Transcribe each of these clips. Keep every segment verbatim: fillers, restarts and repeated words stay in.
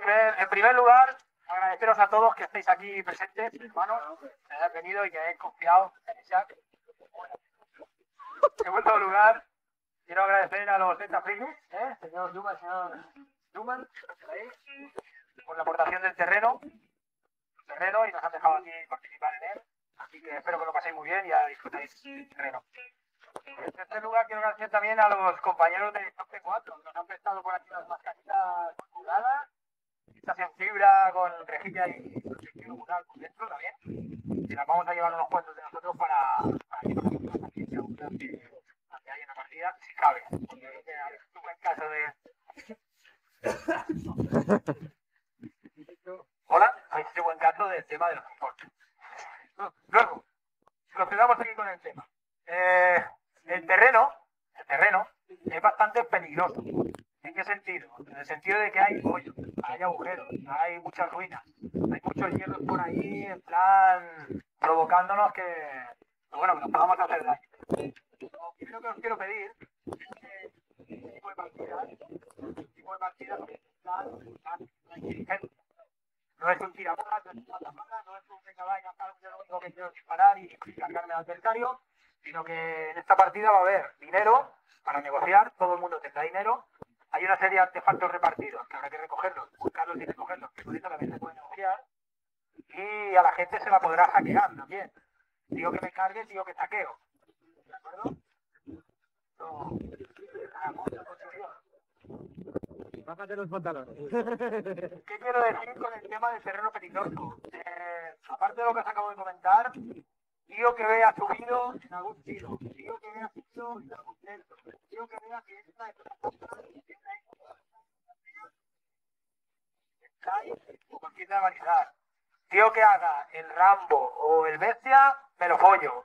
primer, en primer lugar, agradeceros a todos que estéis aquí presentes, hermanos, que hayáis venido y que hayáis confiado en Isaac. En segundo lugar, quiero agradecer a los Zeta Frigus, ¿eh? señor Duman, señor Duman, ahí, por la aportación del terreno, terreno y nos han dejado aquí participar en él. Así que espero que lo paséis muy bien y ya disfrutáis del terreno. En tercer lugar, quiero agradecer también a los compañeros de Top cuatro, que nos han prestado por aquí unas mascaritas curadas, estas en fibra con rejilla y protección ocular por dentro también. Y las vamos a llevar unos cuantos de nosotros para, para que pasemos la paciencia que hay en la partida, si cabe. Porque tuve en caso de... Hola, habéis hecho buen caso del tema de los transportes. Luego, procedamos aquí con el tema. Eh, el terreno, el terreno es bastante peligroso. ¿En qué sentido? En el sentido de que hay hoyos, hay agujeros, hay muchas ruinas, hay muchos hierros por ahí, en plan, provocándonos que, que bueno, que nos podamos hacer daño. Lo primero que os quiero pedir es que este tipo de partidas, este tipo de partidas, es un plan, plan inteligente. No es un tirabolas, no es un matamala, no es un venga, vaya, yo lo único que quiero es disparar y cargarme al adversario, sino que en esta partida va a haber dinero para negociar, todo el mundo tendrá dinero. Hay una serie de artefactos repartidos que habrá que recogerlos, buscarlos y recogerlos, que con eso también se puede negociar. Y a la gente se la podrá hackear también. Digo que me cargue, digo que saqueo. ¿De acuerdo? No. Bájate los pantalones. ¿Qué quiero decir con el tema del terreno peligroso? Eh, aparte de lo que os acabo de comentar, digo que vea subido en algún tiro, digo que vea subido en algún centro, digo que vea que es una de las cosas que estáis o cualquier variedad. Digo que haga el Rambo o el Bestia, me lo follo.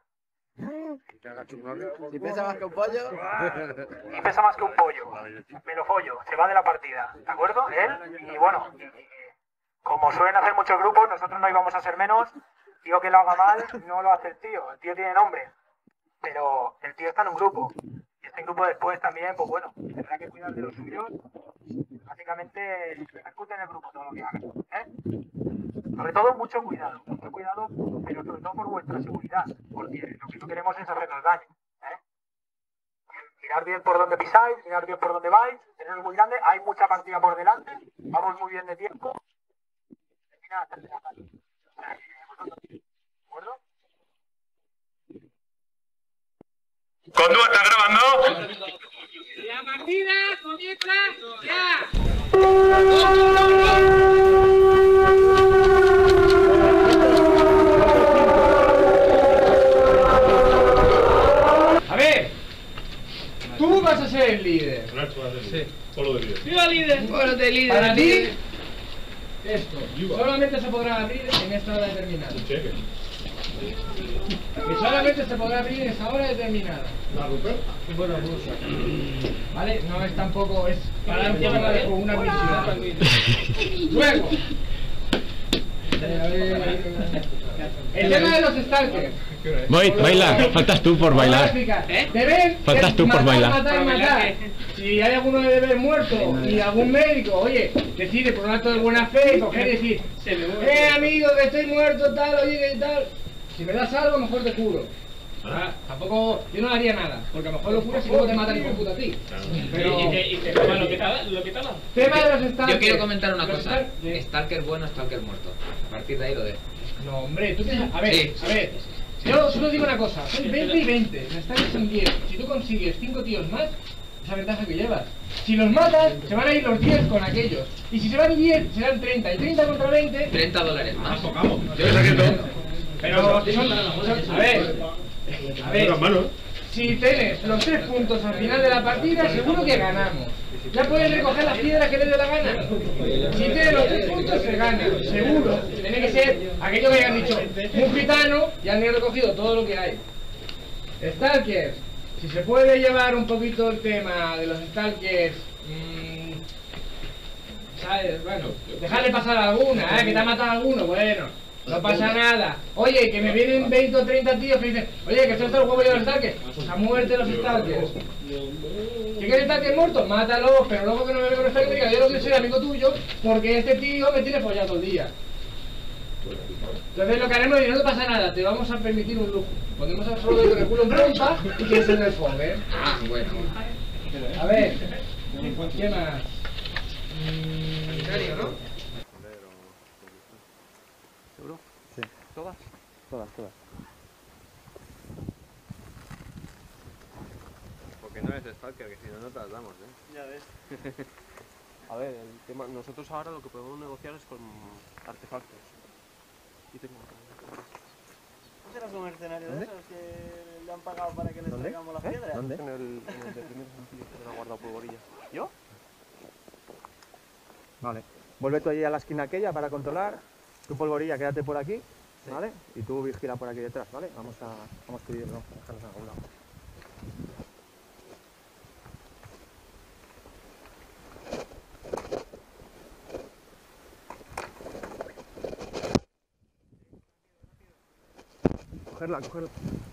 Si pesa más que un pollo. Y pesa más que un pollo. Me lo follo, se va de la partida. ¿De acuerdo? Él, y bueno, como suelen hacer muchos grupos, nosotros no íbamos a ser menos. Digo que lo haga mal, no lo hace el tío. El tío tiene nombre. Pero el tío está en un grupo. Y este grupo después también, pues bueno, tendrá que cuidar de los suyos. Básicamente, repercute en el grupo todo lo que haga. ¿Eh? Sobre todo, mucho cuidado. Mucho cuidado, pero sobre todo por vuestra seguridad. Porque lo que no queremos es hacernos daño. ¿Eh? Mirar bien por dónde pisáis, mirar bien por dónde vais. Teneros muy grande. Hay mucha partida por delante. Vamos muy bien de tiempo. Termina la tercera parte. ¿De acuerdo? ¿Condúa está grabando? La partida comienza ya. A ver, tú vas a ser el líder. Sí. Solo de líder. ¡Viva líder! Bueno, de líder. Para ti, esto solamente se podrá abrir en esta hora determinada. Un cheque. Que solamente se podrá abrir en esa hora determinada. ¿La Rupert? Bueno, rusa. Vale, no es tampoco, es para un tema de una misión. Luego, el tema de los stalkers. Voy, baila, faltas tú por bailar. ¿Eh? Deber, Faltas tú por matar, bailar. matar, matar. Si hay alguno de deber muerto y algún médico, oye, decide por un acto de buena fe, coger y decir, eh amigo, que estoy muerto, tal, oye, que tal. Si me das algo, mejor te curo. Ah, tampoco, yo no haría nada, porque a lo mejor lo curas y luego te matan y por puta a ti. Pero, Y te, y te toma lo que te ha lo que te ha dado. tema de los stalkers. Yo quiero comentar una Los cosa. stalkers- Stalker bueno, Stalker muerto. A partir de ahí lo dejo. No, hombre, tú tienes... A ver, Sí. a ver. Yo solo digo una cosa, son veinte y veinte, los stalkers son diez. Si tú consigues cinco tíos más, esa ventaja que llevas. Si los matas, se van a ir los diez con aquellos. Y si se van diez, serán treinta. Y treinta contra veinte... treinta dólares más. Tocamos. Yo lo que Pero, son, son- a ver, a ver, si tienes los tres puntos al final de la partida, seguro que ganamos. Ya puedes recoger las piedras que les dé la gana. Si tienes los tres puntos, se gana, seguro. Tiene que ser aquello que hayan dicho, un gitano, y han recogido todo lo que hay. Stalkers, si se puede llevar un poquito el tema de los Stalkers, mmm, ¿sabes? Bueno, dejarle pasar alguna, ¿eh? Que te ha matado alguno, bueno. No pasa nada. Oye, que me vienen veinte o treinta tíos que dicen, oye, que esto está el juego de los Stalkers. Pues a muerte los Stalkers. ¿Qué quieres estar que muerto? Mátalo, pero luego que no me reconozca que diga, yo no quiero ser amigo tuyo porque este tío me tiene follado todo el día. Entonces lo que haremos es, no te pasa nada, te vamos a permitir un lujo. Podemos hacer solo con el culo en trompa y que se el fogue. Ah, bueno. A ver, ¿qué más? Sanitario, ¿no? ¿Seguro? Sí. ¿Todas? Todas, todas. Porque no es Stalker, que si no, no te las damos, ¿eh? Ya ves. A ver, el tema, nosotros ahora lo que podemos negociar es con artefactos. Y tengo... ¿No serás un mercenario de esos que le han pagado para que les ¿Dónde? traigamos las ¿Eh? piedras? ¿Dónde? En el, en el de primer sencillo que me ha guardado polvorilla. ¿Yo? Vale. Vuelve tú allí a la esquina aquella para controlar. Tu polvorilla, quédate por aquí, ¿vale? Y tú vigila por aquí detrás, ¿vale? Vamos a... Vamos tú y yo, vamos a dejarnos en algún lado. Cogerla, cogerla.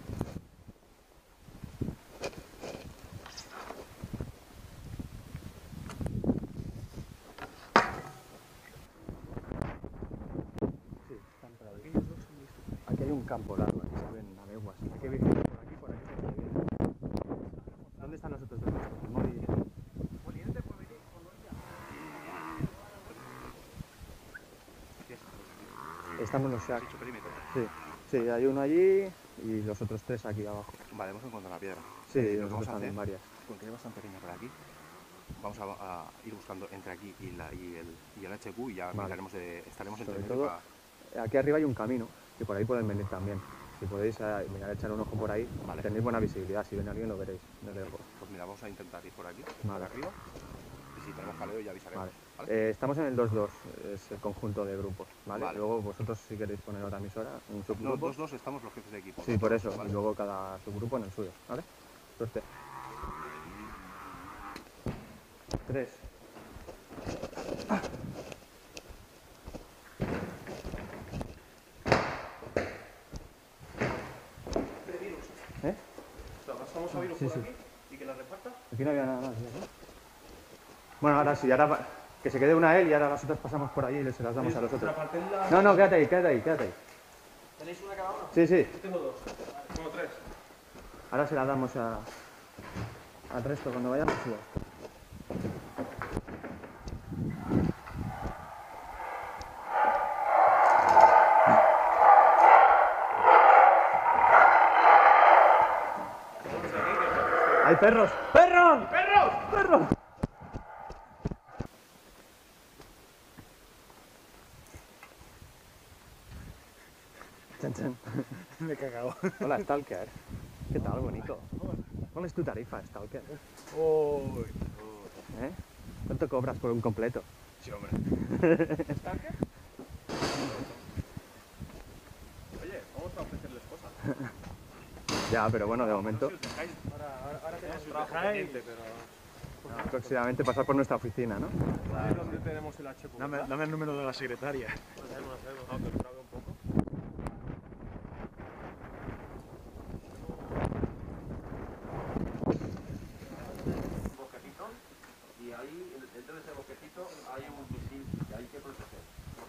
Sí, están por aquí. Aquí hay un campo largo, aquí se ven a leguas. Hay que vigilar por aquí, por aquí se ve bien. ¿Dónde están los otros dos? Mori. Estamos los Shacks. Sí, sí, hay uno allí y los otros tres aquí abajo. Vale, hemos encontrado la piedra. Sí, Eh, lo nosotros que vamos a también hacer, varias. porque es bastante pequeña por aquí, vamos a, a ir buscando entre aquí y, la, y, el, y el H Q y ya Vale. miraremos de, estaremos entre Sobre medio todo, para... aquí arriba hay un camino, que por ahí pueden venir también. Si podéis eh, mirar, echar un ojo por ahí, Vale. tenéis buena visibilidad. Si ven a alguien lo veréis, desde lejos. Pues mira, vamos a intentar ir por aquí, Vale. por arriba, y si tenemos jaleo ya avisaremos. Vale. ¿vale? Eh, estamos en el dos dos, es el conjunto de grupos, ¿vale? Vale. Luego vosotros si queréis poner otra emisora, un No, subgrupo. dos, dos estamos los jefes de equipo. Sí, por eso, Vale. y luego cada subgrupo en el suyo, ¿vale? Suerte. Tres. ¿Eh? Vamos a virus Sí, por sí. aquí y que la reparta. Aquí no había nada más, ¿no? Bueno, ahora sí, ahora va- que se quede una él y ahora nosotros pasamos por allí y se las damos a los otros. No, no, quédate ahí, quédate ahí, quédate ahí. ¿Tenéis una cada uno? Sí, sí. Yo tengo dos. Tengo tres. Ahora se las damos a, al resto cuando vayamos. Sí. ¡Hay perros! ¡Perros! ¡Perros! ¡Perros! Chan, chan. Me he cagado. Hola, Stalker. ¿Qué tal, bonito? ¿Cuál es tu tarifa, Stalker? Uy. ¿Eh? ¿Cuánto cobras por un completo? Sí, hombre. ¿Stalker? Oye, vamos a ofrecerles cosas. Ya, pero bueno, de momento, Ahora, ahora, ahora tenemos trabajo pendiente, pero... próximamente pasar por nuestra oficina, ¿no? ¿Sabes dónde tenemos el H Q? Dame, dame el número de la secretaria. un poco. Bosquecito, y ahí, dentro de ese bosquecito, hay un misil que hay que proteger.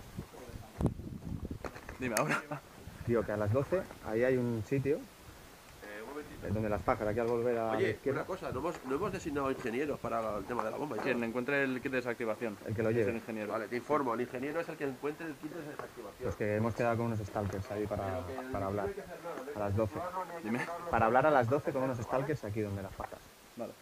Dime ahora. Tío, que a las doce ahí hay un sitio Eh, un momentito. eh, donde las pajas, aquí al volver a la Oye, izquierda, una cosa, no hemos, no hemos designado ingenieros para el tema de la bomba. y Quien todo. encuentre el kit de desactivación. el que lo Es el lleve. ingeniero. Vale, te informo, el ingeniero es el que encuentre el kit de desactivación. Pues que hemos quedado con unos stalkers ahí para, para hablar No hay que hacer nada, ¿no? a las doce. Dime. Para hablar a las doce con unos stalkers aquí donde las pajas. Vale.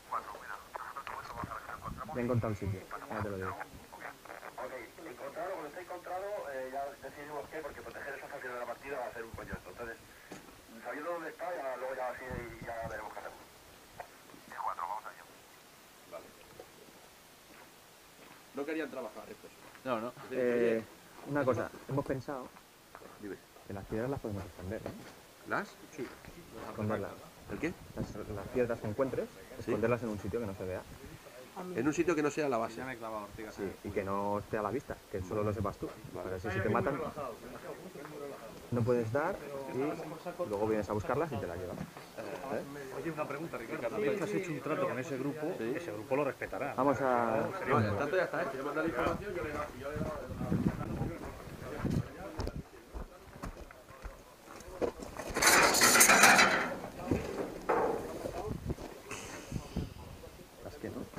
Me he encontrado el sitio, ya te lo digo. Ok, encontrado, cuando esté encontrado, eh, ya decidimos qué, porque proteger esa facción de la partida va a ser un coñazo. Entonces, sabiendo dónde está, ya, luego ya así ya veremos qué hacemos. diez cuatro, vamos allá. Vale. No querían trabajar estos. No, no. Eh, una cosa, hemos pensado Dime. que las piedras las podemos esconder, ¿no? ¿Las? Sí. Esconderlas. ¿El qué? Las, las piedras que encuentres, esconderlas en un sitio que no se vea. En un sitio que no sea la base. Ya me he clavado ortigas. Sí, y que no esté a la vista, que solo lo sepas tú. Para ver si te matan, no puedes dar y luego vienes a buscarlas y te las llevas. ¿Eh? Oye, una pregunta, Ricardo. Tú has hecho un trato con ese grupo, Sí. ese grupo lo respetará. Vamos a... No, el tanto ya está hecho. Yo mandé la información, yo le yo le Es que no.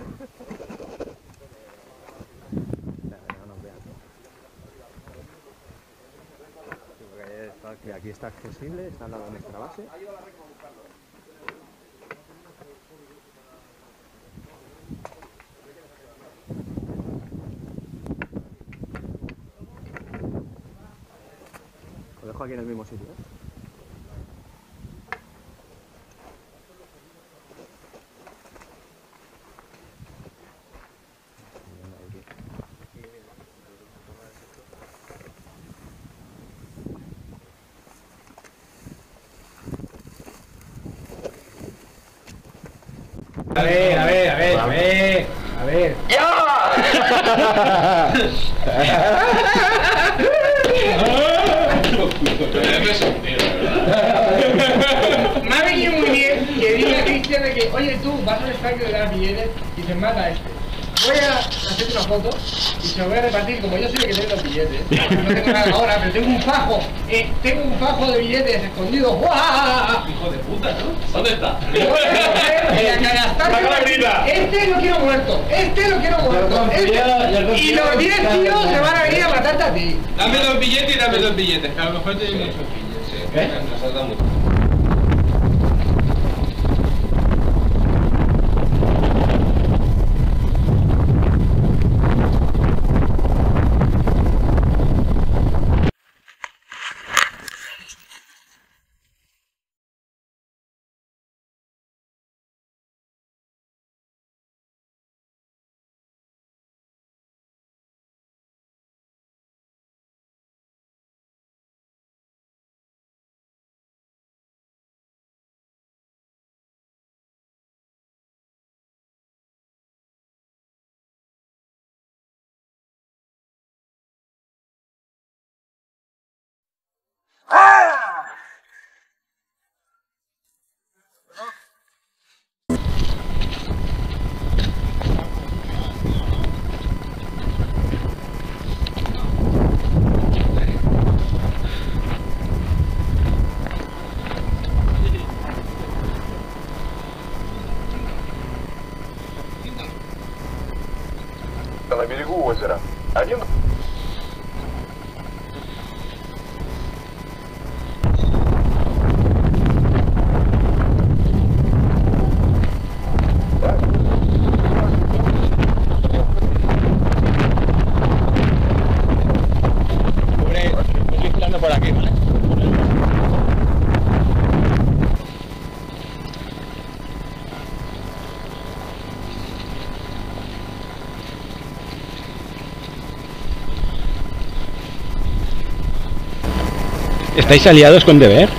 No nos vean. Y aquí está accesible, está al lado de nuestra base. Lo dejo aquí en el mismo sitio, ¿eh? A ver, a ver, a ver, a ver, a ver. Me ha venido muy bien que diga Cristian de que, oye tú, vas al estadio de las billetes y se mata a este. Voy a hacer una foto y se lo voy a repartir, como yo soy el que tiene los billetes. No tengo nada ahora, pero tengo un fajo, eh, tengo un fajo de billetes escondido. ¡Guau! Hijo de puta, ¿no? ¿Dónde está? Este lo quiero muerto, este lo quiero muerto. Este... Y los diez tíos se van a venir a matarte a ti. Dame los billetes y dame los billetes, que a lo mejor te doy muchos billetes. ¿Qué? Nos has dado mucho. На берегу озера. Один... Por aquí, ¿vale? ¿Estáis aliados con Deber?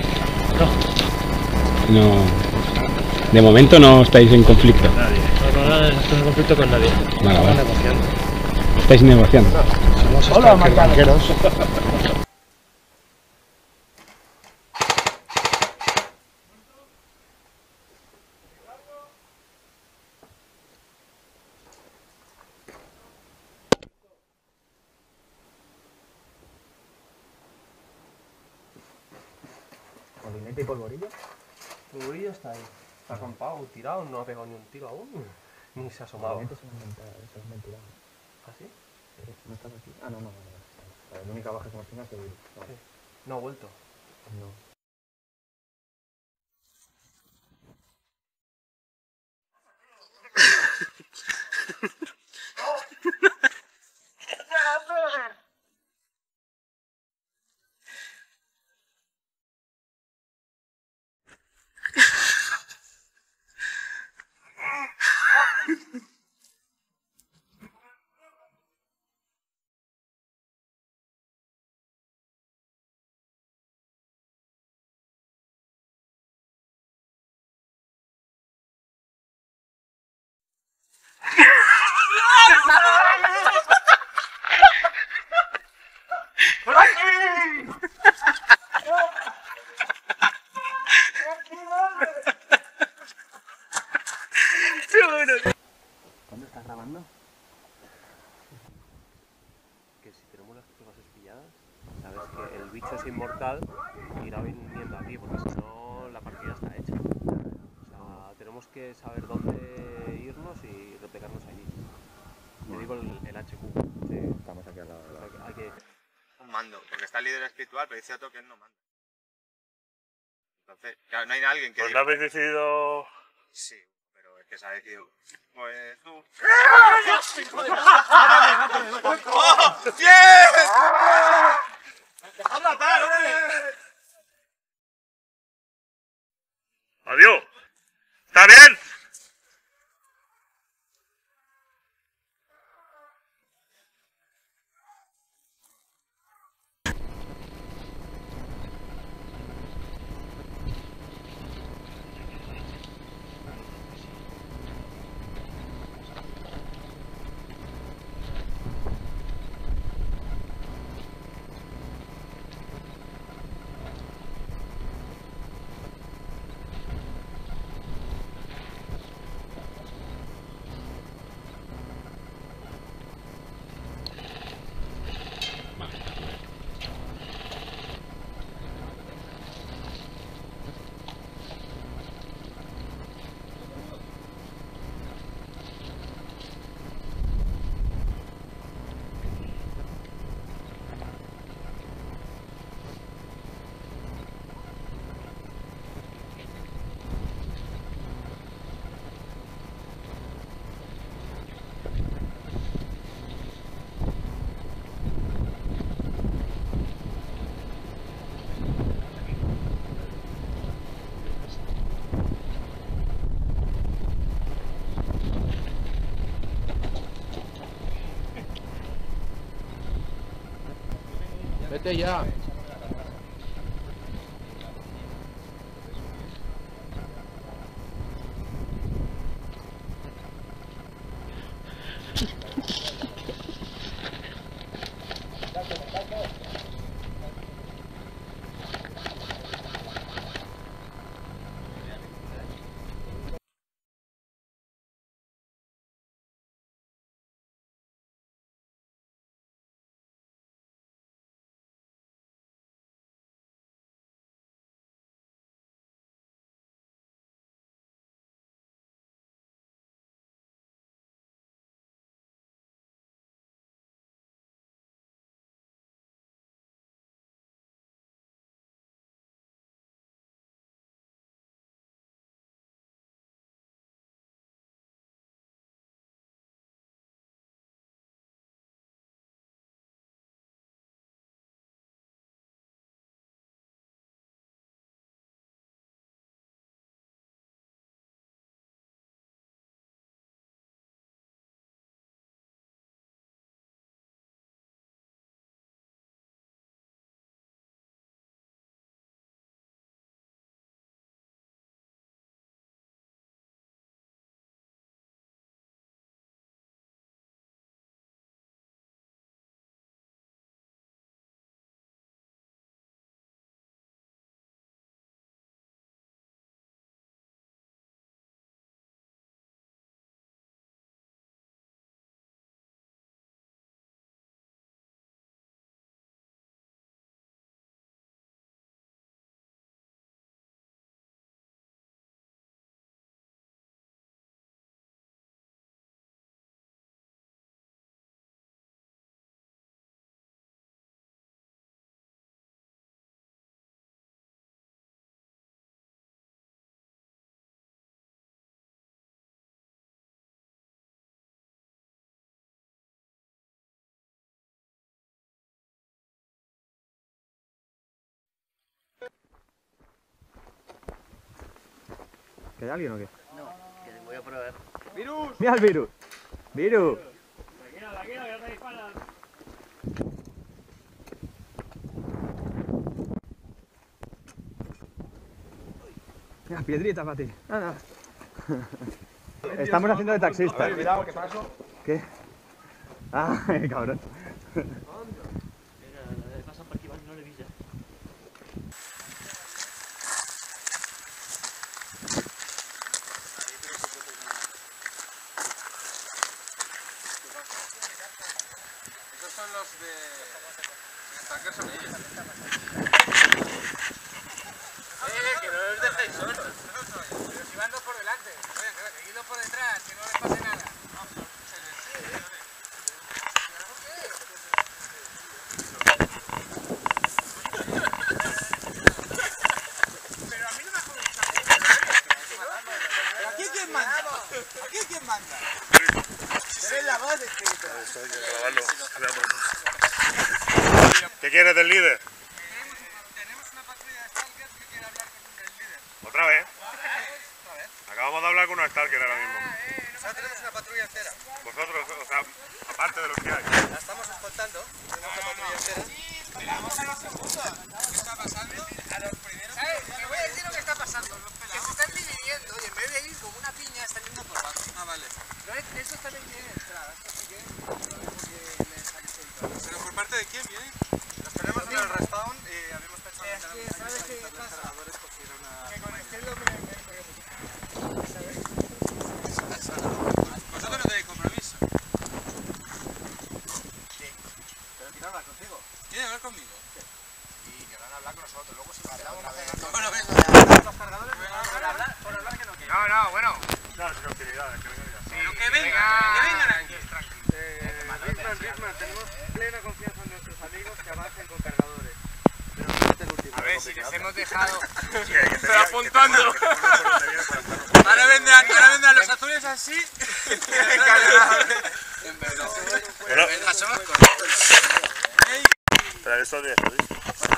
No. No. De momento no estáis en conflicto. Nadie. No, no, no estoy en conflicto con nadie. Vale, Estamos vale. negociando. Estáis negociando. Somos Hola, banqueros. ¿Molinete y polvorillo? Polvorillo está ahí. Está acampado, tirado, no ha pegado ni un tiro aún. Ni se ha asomado. Molinete se lo han mentado, se lo han mentirado. ¿Ah, sí? Eh, ¿No estás aquí? Ah, no, no, vale, vale. La única baja que hemos tenido es el virus. Vale. Sí. No ha vuelto. No. grabando? Que si tenemos las Pegasus pilladas, sabes que el bicho es inmortal y irá viniendo aquí, porque si no la partida está hecha. O sea, tenemos que saber dónde irnos y replegarnos allí. Te digo el, el H Q. Sí, estamos aquí al lado. O sea, que hay que... Un mando, porque está el líder espiritual, pero dice otro que él no manda. Entonces, claro, no hay alguien que Pues diga... no habéis decidido... Sí, pero es que se ha decidido... Pues tú... ¡Oh! ¡Bien! ¡Dejadlo atar, hombre! ¡Adiós! ¿Está bien? Vete ya. ¿Que hay alguien o qué? No, que voy a probar. ¡Virus! ¡Mira el virus! ¡Virus! Tranquilo, tranquilo, que no te disparan. Mira, piedrita para ti. Anda. Estamos haciendo de taxistas. A ver, cuidado, ¿qué pasó? ¿Qué? Ah, cabrón. Pasan por aquí, no le vi ya. Esos son los de... Stalker son ellos. Eh, que no los dejéis solos. Pero si van dos por delante. Oye, seguidlos por detrás, que no les pase nada. Pero a mí no me ha comentado. ¿Pero aquí quién manda? ¿Aquí quién manda? Eres la voz de espíritu. Esto hay que grabarlo. ¿Qué quieres del líder? Tenemos una patrulla de Stalkers que quiere hablar con el líder. ¿Otra vez? Acabamos de hablar con unos Stalker ahora mismo. Nosotros tenemos una patrulla entera. Vosotros, o sea, aparte de los que hay. La estamos escoltando. Tenemos una patrulla entera. Esperamos a los segundos. ¿Qué está pasando? A los primeros. Me voy a decir lo que está pasando. Que se están dividiendo y en vez de ir como una piña están yendo por abajo. Ah, vale. No es que eso también tiene entradas. Así que ¿pero por parte de quién viene? Los tenemos en el respawn y habíamos pensado en que ¿sabes qué pasa? Los cargadores cogieron a... Que con este hombre me vosotros no tenéis compromiso. Sí. Pero quiero hablar contigo. ¿Quieren hablar conmigo? Y que van a hablar con nosotros. Luego si paramos a hacer... Bueno, ven. Los cargadores por hablar, por hablar que no quieren. No, no, bueno. No, sin hostilidades, que vengan ya. Pero que vengan, que vengan aquí. Ritman, Ritman, tenemos plena confianza en nuestros amigos que avancen con cargadores. Pero no es el último. A ver, si les hemos dejado... Pero apuntando. Ahora vendrán, ahora vendrán los azules así. Bueno, venga, somos correctos. pero eso es directo.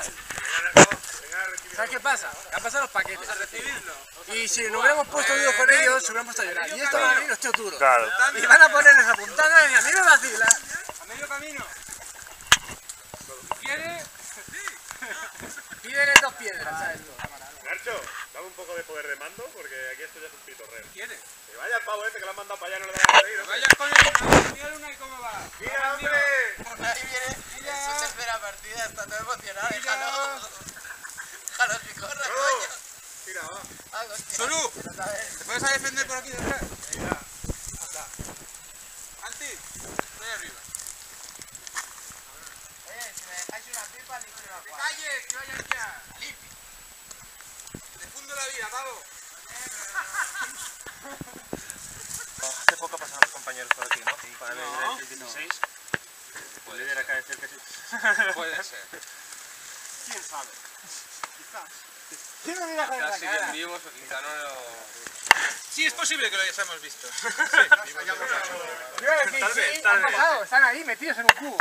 ¿Sabes qué pasa? Que han pasado los paquetes. A recibirlo. Y si nos hubiéramos puesto unidos con ellos, se hubieran puesto a llorar. Y estos van a venir los tíos duros. Claro. Y van a ponerles apuntando y a mí me vacila. A medio camino. ¿Quiere? Pídele dos piedras, ¿sabes? Nacho, dame un poco de poder de mando porque aquí esto ya es un pitorreo. ¿Quiere? Que vaya el pavo este que lo han mandado para allá, no le dan a reír. Vaya con el... Mira Luna y cómo va. ¡Mira, hombre! Por ahí viene en su tercera partida, está todo emocionado. Déjalo. Déjalo que corra, coño. Mira, va. Ah, hostia. Zulu, ¿te puedes a defender por aquí detrás? Mira. Hasta. Anti, estoy arriba. Oye, si me dejáis una pipa, limpio una ¡Que cuadra. calles, que vayas ya! Limpio. Te fundo la vida, pavo. Hace poco pasaron los compañeros por aquí, ¿no? Para ver el dieciséis. El líder acá decir que sí. Puede ser. ¿Quién sabe? Quizás. ¿Quién me mira con la Casi que cara? en vivo, o quizá no lo... Sí, es posible que lo hayamos visto. Yo iba a decir, Tal vez, sí, tal han vez. pasado, están ahí metidos en un cubo.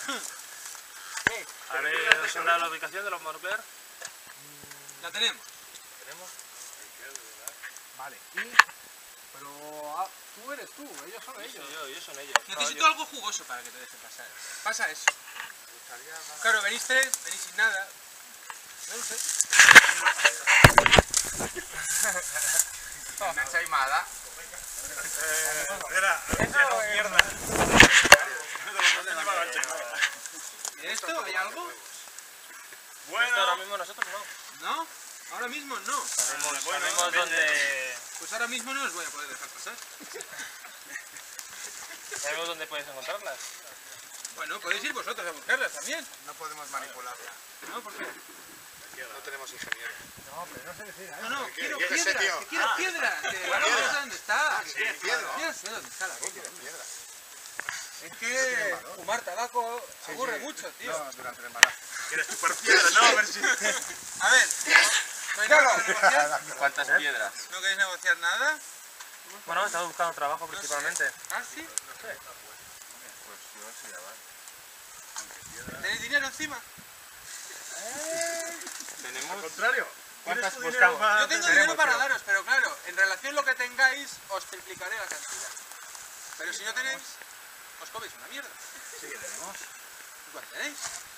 ¿Habéis sonado la ubicación de los Morcler? La tenemos. ¿Tenemos? Vale. ¿Y? Pero ah, tú eres tú, ellos son ellos. Yo, ellos son ellos. Necesito algo jugoso para que te deje pasar. Pasa eso. Claro, venís tres, venís sin nada. No lo sé. Una chaimada. Eh, era, a ver si no mierda. ¿Y esto? ¿Hay algo? Bueno, ahora mismo nosotros no. ¿No? Ahora mismo no. Sabemos, bueno, sabemos dónde, Pues ahora mismo no os voy a poder dejar pasar. sabemos dónde puedes encontrarlas. Bueno, podéis ir vosotros a buscarlas también. No podemos manipularla. ¿No? ¿Por qué? No tenemos ingeniero. No, pero no se refiere a No, no, quiero yo qué sé, piedras, tío. que quiero Ah. piedras. Que Piedra. no sé dónde está. Sí, piedra. Quiero saber dónde está la cosa. Piedra. Es que fumar tabaco aburre mucho, tío. No, durante el embarazo. ¿Quieres chupar piedra? No, a ver si... A ver, ¿no hay nada que negociar? ¿Cuántas piedras? ¿No queréis negociar nada? Bueno, estamos buscando trabajo principalmente. ¿Ah, sí? ¿Tenéis dinero encima? Tenemos... Al contrario. ¿Cuántas ¿Tienes tu buscamos? dinero para- Yo tengo tenemos, dinero para pero- daros, pero claro, en relación a lo que tengáis, os triplicaré la cantidad. Pero si no tenéis, os coméis una mierda. Sí que tenemos. ¿Cuánto tenéis?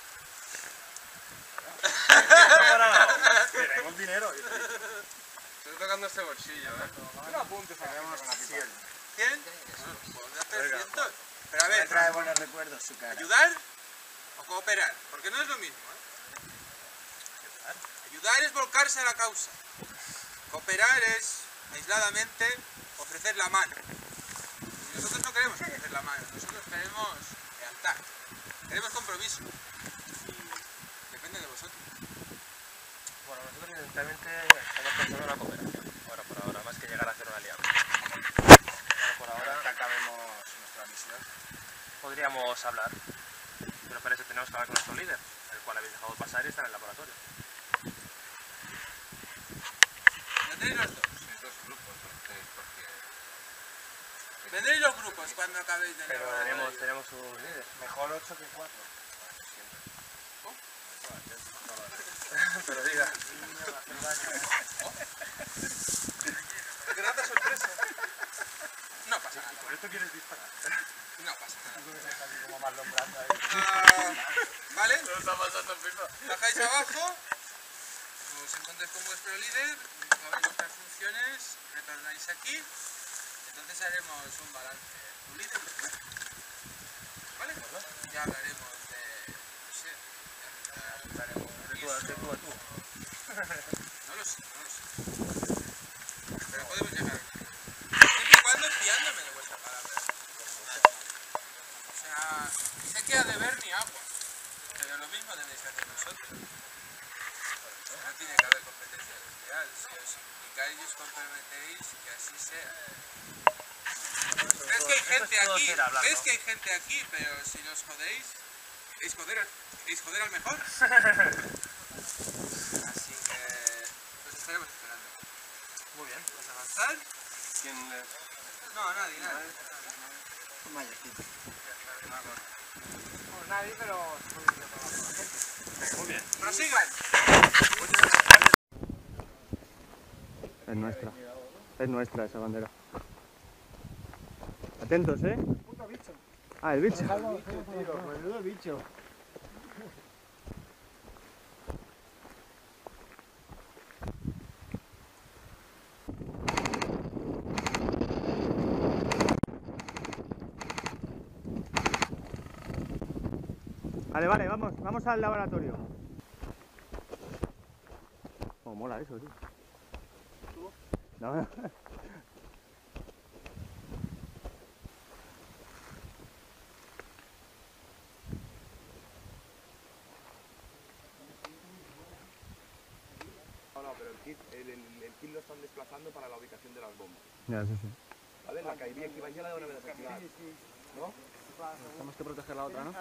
Tenemos dinero. Estoy tocando este bolsillo, ¿eh? No apuntes a Tenemos cien. ¿cien? Podría hacer cientos. Pero a ver, trae buenos recuerdos su cara. ¿ayudar o cooperar? Porque no es lo mismo, ¿eh? Ayudar es volcarse a la causa. Cooperar es, aisladamente, ofrecer la mano. Y nosotros no queremos ofrecer la mano. Nosotros queremos lealtad. Queremos compromiso. Y depende de vosotros. Bueno, nosotros evidentemente estamos pensando en una cooperación. Ahora por ahora, más que llegar a hacer una alianza. Ahora por ahora que acabemos nuestra misión, podríamos hablar. Pero para eso tenemos que hablar con nuestro líder, el cual habéis dejado pasar y está en el laboratorio. ¿No tenéis los dos? Sois dos grupos, ¿no? Porque... Vendréis los grupos cuando acabéis de Pero laboratorio. tenemos, tenemos un líder. Mejor ocho que cuatro. Pero diga. Grata sorpresa. No pasa nada. ¿Por esto quieres disparar? No pasa nada. Como más nombrando ahí. Ah, ¿Vale? No está pasando FIFA. Bajáis abajo, os encontráis con vuestro líder, acabáis vuestras funciones, retornáis aquí, entonces haremos un balance. Tu líder y tú. ¿Vale? Ya hablaremos de... no sé, ya hablaremos de tú a tú, tú a tú. No lo sé, no lo sé. Pero podemos llegar a un acuerdo. Siempre y cuando fiándome de vuestra palabra. O sea, sé que ha de ver ni agua. Pero lo mismo tenéis que hacer vosotros. No tiene que haber competencia social. Si os implicáis y os comprometéis, que así sea. ¿Crees que hay gente aquí? ¿Crees que hay gente aquí? Pero si nos jodéis, ¿queréis joder, al- ¿queréis joder al mejor? Así que os estaremos esperando. Muy bien. ¿Vas a avanzar? ¿Quién les...? No, nadie, nadie. Pues nadie, pero... Muy bien. ¡Prosigan! Es nuestra. Es nuestra esa bandera. Atentos, ¿eh? Puto bicho. Ah, el bicho. Menudo bicho. Vale, vale, vamos, vamos al laboratorio. Oh, mola eso, tío. No. No, no, pero el kit, el, el, el kit lo están desplazando para la ubicación de las bombas. Ya, sí, sí. ¿Vale? La caería que ya la de una vez activar. ¿No? Tenemos que proteger la otra, ¿no?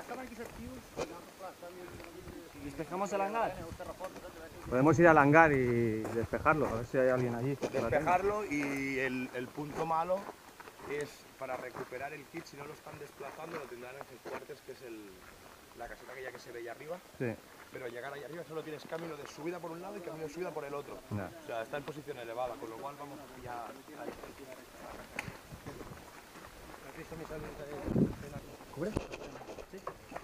¿Despejamos el hangar? Podemos ir al hangar y despejarlo, a ver si hay alguien allí. Despejarlo y el, el punto malo es para recuperar el kit, si no lo están desplazando, lo tendrán en Headquarters, que es el, la caseta aquella que se ve ahí arriba. Sí. Pero llegar ahí arriba solo tienes camino de subida por un lado y camino de subida por el otro. Ya. O sea, está en posición elevada, con lo cual vamos a pillar ahí. ¿Cubre? Sí.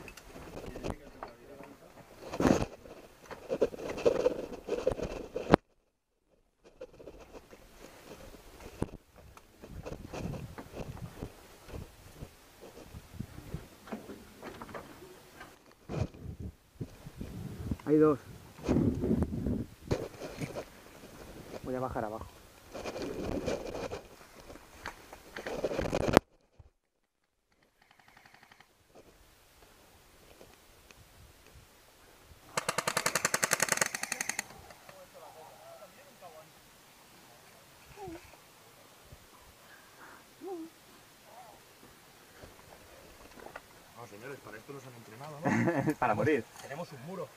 Hay dos. Voy a bajar abajo. No, señores, para esto nos han entrenado, ¿no? Para morir. Tenemos un muro.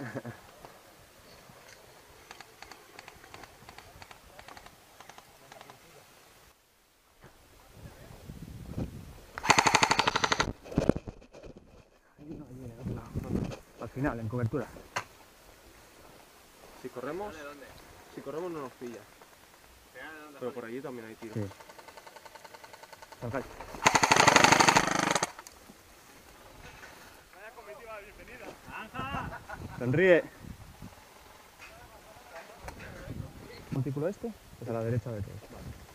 Al final, en cobertura. Si corremos, si corremos no nos pilla. Pero por allí también hay tiros. Sí. Salgáis. Sonríe. ¿Montículo este? Pues a la derecha de todo.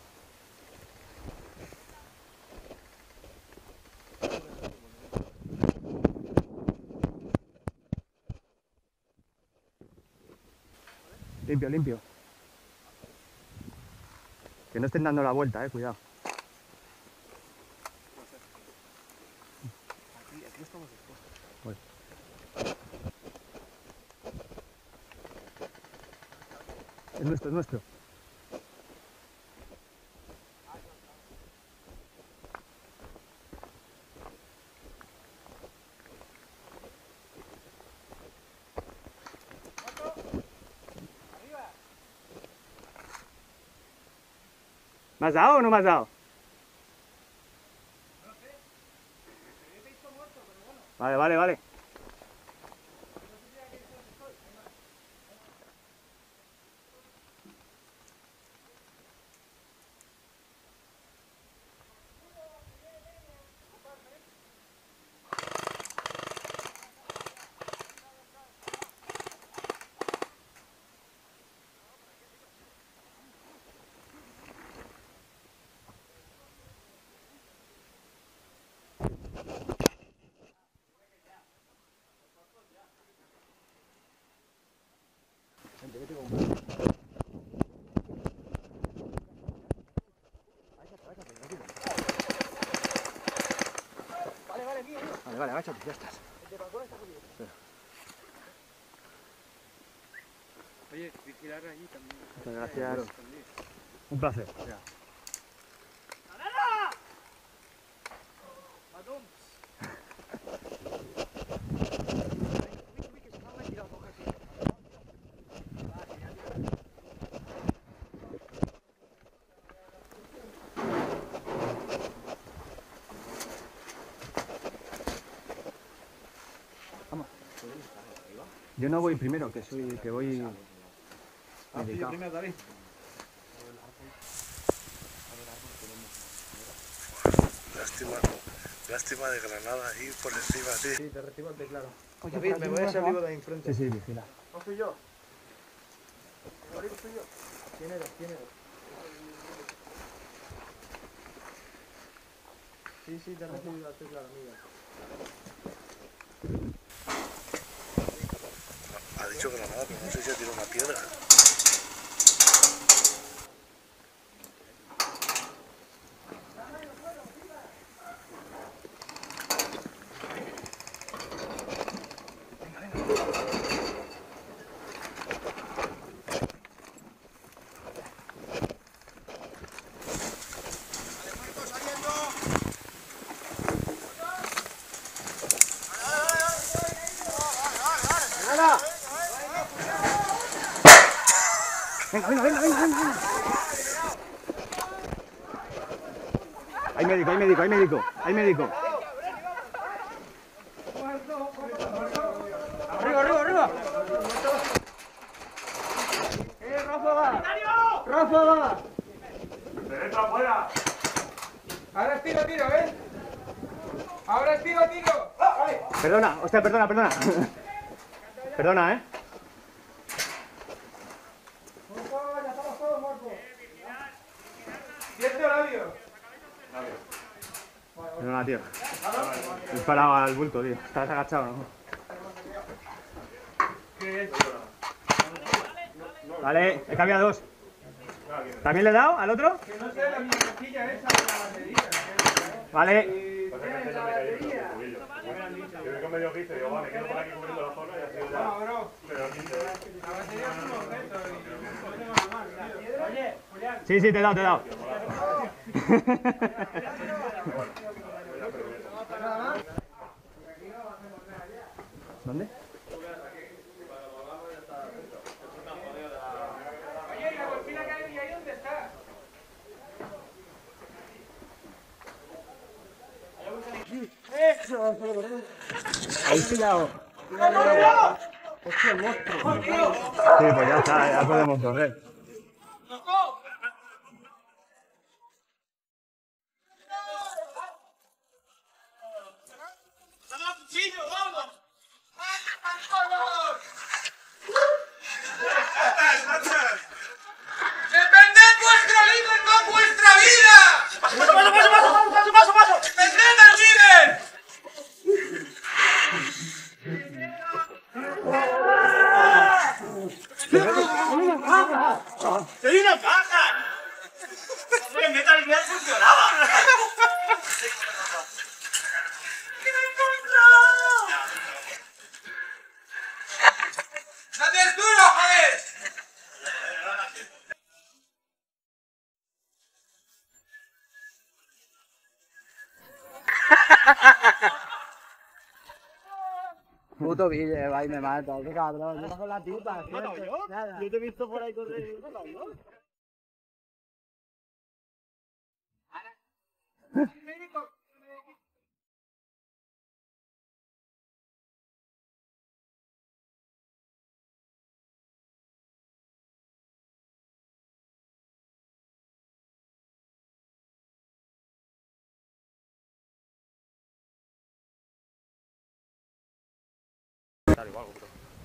Limpio, limpio. Que no estén dando la vuelta, eh, cuidado. No estamos dispuestos. Voy. Es nuestro, es nuestro. ¿Me has dado o no me has dado? Vale, vale, vale. Vale, vale, agáchate, ya estás. Oye, vigilar allí también. Muchas gracias. Un placer. Yo no voy primero, que soy, que voy dedicado. Primero, David. Lástima, lástima de Granada ahí por encima, tío. Sí, te recibo el teclado. Oye, David, por me aquí voy a no salir pasa. de ahí enfrente. Sí, sí, vigila. ¿No soy yo? ¿David soy yo? ¿Quién eres? ¿Quién eres? Sí, sí, te he recibido el teclado, amiga. Ha dicho Granada, pero no sé si ha tirado una piedra. Venga, venga, venga, venga, venga. Hay médico, hay médico, hay médico, hay médico. Arriba, arriba, arriba. ¡Eh, ráfaga! ¡Ráfaga! ¡Derecha afuera! Ahora es tiro, tiro, ¿eh? Ahora es tiro, tiro. Perdona, hostia, perdona, perdona. Perdona, ¿eh? ¿Cierto labio? Perdona, tío. He disparado al bulto, tío. Estás agachado, ¿no? Vale, he cambiado dos. ¿También le he dado al otro? Que no sea la mierdecilla esa de la batería. Vale. Yo vengo medio quince, digo, vale, quedo por aquí cubriendo la zona y así ya. No, bro. Pero quince. La batería es un objeto y no tengo nada más, tío. Oye, Julián. Sí, sí, te he dado, te he dado. ¿Dónde? Oye, ¿y la golfina que hay ahí dónde está? Ahí pillado. ¡Hostia, el monstruo! Sí, pues ya está, ya podemos correr. ¡Defended vuestro líder con vuestra vida! ¡Paso, paso, paso, paso, paso, paso, paso! ¡Defended al líder! puto Ville, va y me mata. Qué cabrón. Yo con la tipa. ¿Me he matado yo? Nada. Yo te he visto por ahí correr. ¿Me he matado yo? Estar igual, bro.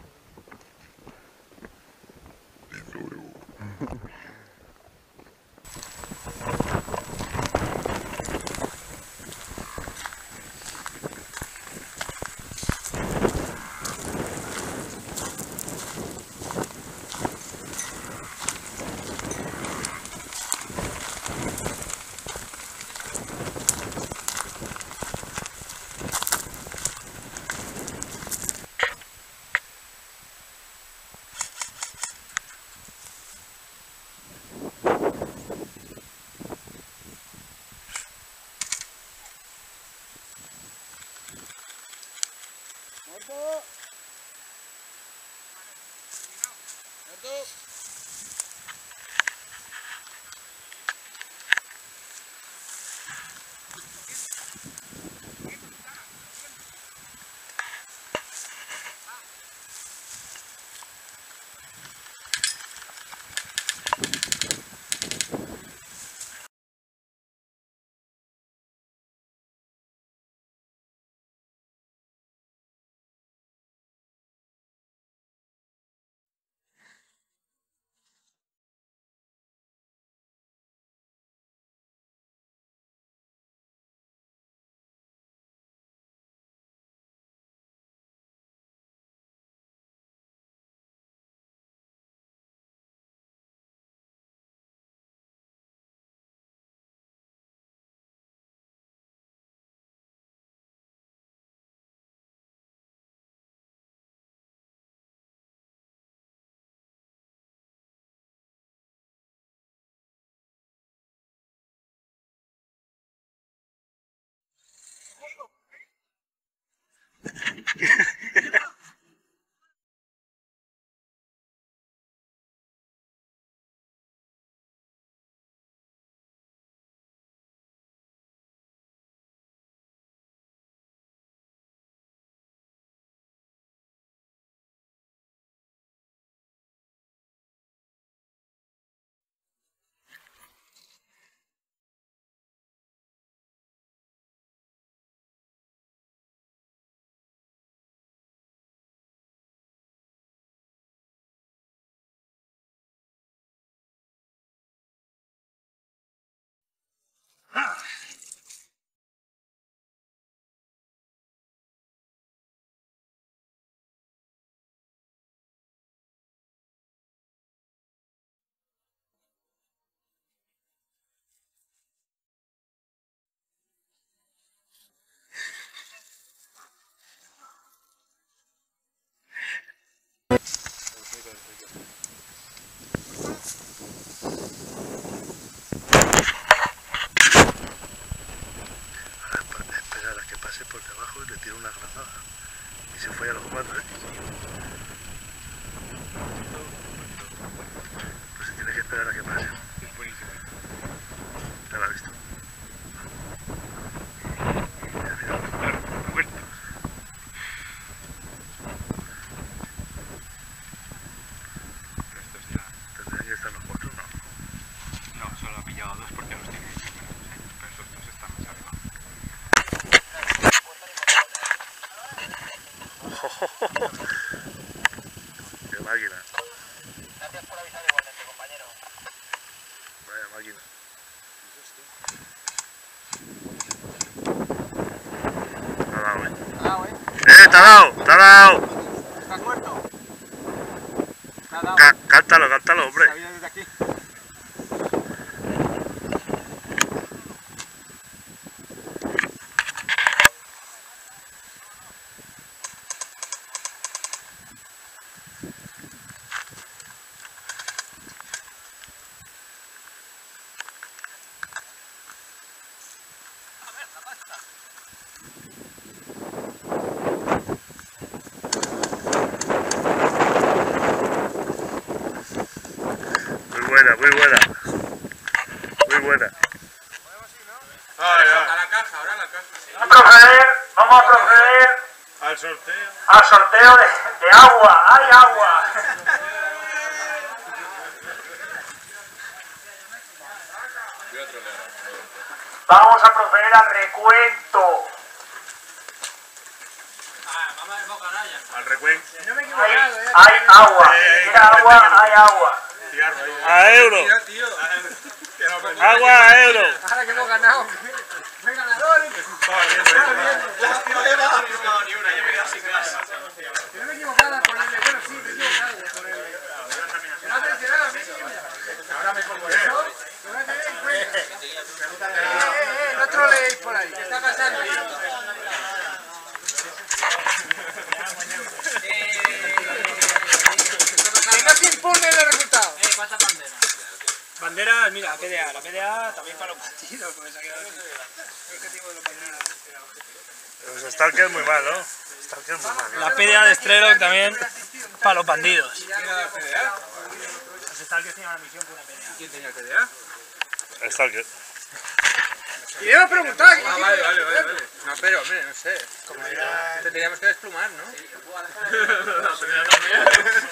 Esperar a que pase por debajo y le tiro una granada. Y se fue a los cuatro, ¿eh? Pues se tiene que esperar a que pase. Es buenísimo. Ya lo ha visto. Mira, mira. Muerto. Estos ya... Tendrían que estar los cuatro, ¿no? No, solo ha pillado dos porque los tiene. Pero esos dos están más arriba. Qué máquina. Gracias por avisar igualmente, compañero. Vaya máquina. Te ha dado, eh. Te ha dado, eh. ¡Eh, te ha dado! ¡Te ha dado! ¿Estás muerto? Te ha dado. Cá- cántalo, cántalo, hombre. Sabía desde aquí. A ver, la pasta. Muy buena. Muy buena. A la caja, ahora a la caja. Vamos a proceder, vamos a proceder Al sorteo. al sorteo de, de agua. ¡Hay agua! Vamos a proceder al recuento. Al recuento. Hay, hay agua. Si quiera agua, hay agua. A euro. Agua a euro. Ahora que hemos ganado. ¡No hay ganadores! Ni una, yo me he quedado sin gas. Yo no me he equivocado por ponerle. Bueno, sí, me he equivocado por ponerle. Que no ha mencionado a mí. Ahora me pongo eso. Que no tenéis en cuenta. Eh, eh, eh, no troleéis por ahí. ¿Qué está pasando? Que no se impone el resultado. Eh, ¿cuántas banderas? Banderas, mira, la P D A, la P D A también para los partidos, porque se ha quedado el objetivo de los partidos. Pues Stalker muy mal, ¿no? Stalker muy mal. La P D A de Strelok también para los bandidos. ¿Quién era la P D A? Los Stalker tenían una misión con una P D A. ¿Quién tenía el P D A? Stalker. Y hemos preguntado. Ah, vale, vale, vale, vale. No, pero, hombre, no sé. Te teníamos que desplumar, ¿no? La primera también.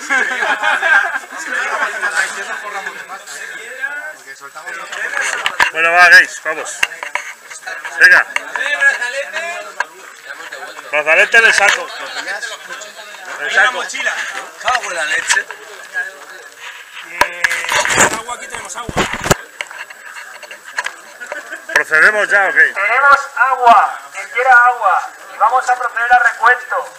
Bueno, va, guys, vamos. Venga. Brazalete en el saco. En el saco. Cago en la leche. Agua, aquí tenemos agua. ¿Procedemos ya o qué? Tenemos agua. Quien quiera agua. Y vamos a proceder al recuento.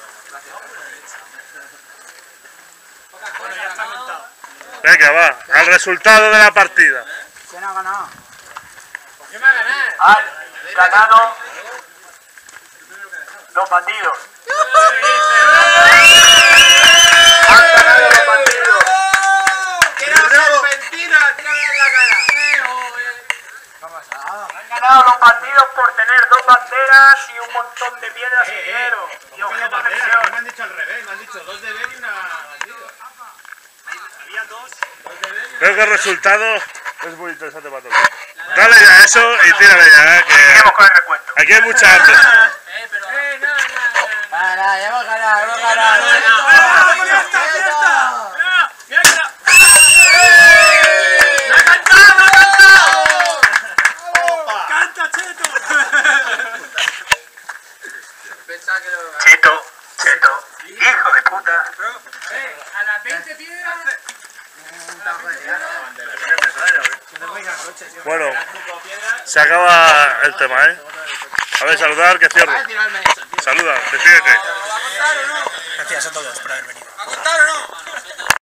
Venga, va. Al resultado de la partida. ¿Quién ha ganado? ¿Quién va a ganar? Han ganado los bandidos. Han ganado los bandidos. Han ganado los bandidos por tener dos banderas y un montón de piedras y dinero. Y objetos de misión. Me han dicho al revés, me han dicho dos de Ben y una bandido. Había dos. Creo que el resultado es muy interesante para todos. Dale ya eso y tírale ya, eh, que aquí hay mucha hambre. Ah, nada, ya hemos ganado, hemos ganado. Cheto, Cheto, hijo de puta. A las veinte piedras. Bueno, se acaba el tema, ¿eh? A ver, saludar, que cierro. Saluda, despídete. Gracias a todos por haber venido. ¿A contar o no?